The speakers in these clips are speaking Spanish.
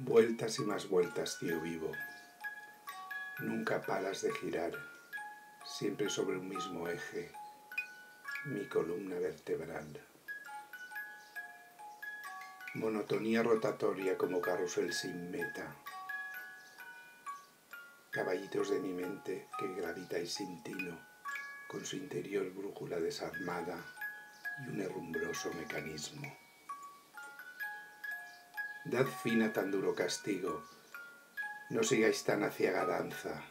Vueltas y más vueltas, tío vivo. Nunca paras de girar, siempre sobre un mismo eje, mi columna vertebral. Monotonía rotatoria como carrusel sin meta. Caballitos de mi mente que gravitáis sin tino, con su interior brújula desarmada y un herrumbroso mecanismo. Dad fin a tan duro castigo, no sigáis tan aciaga danza,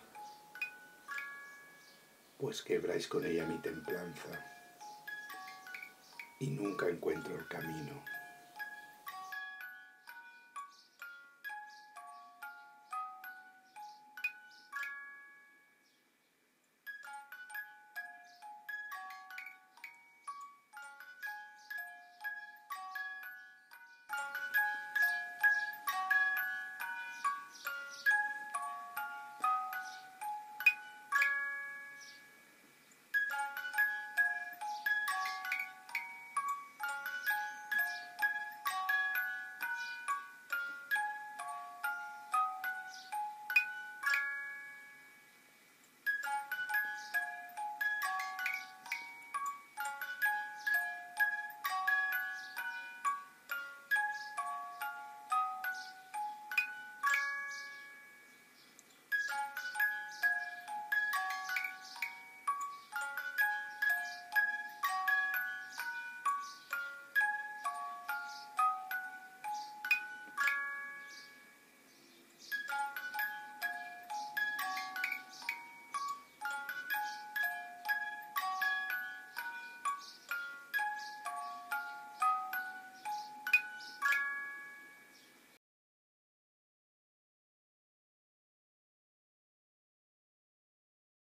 pues quebráis con ella mi templanza y nunca encuentro el camino.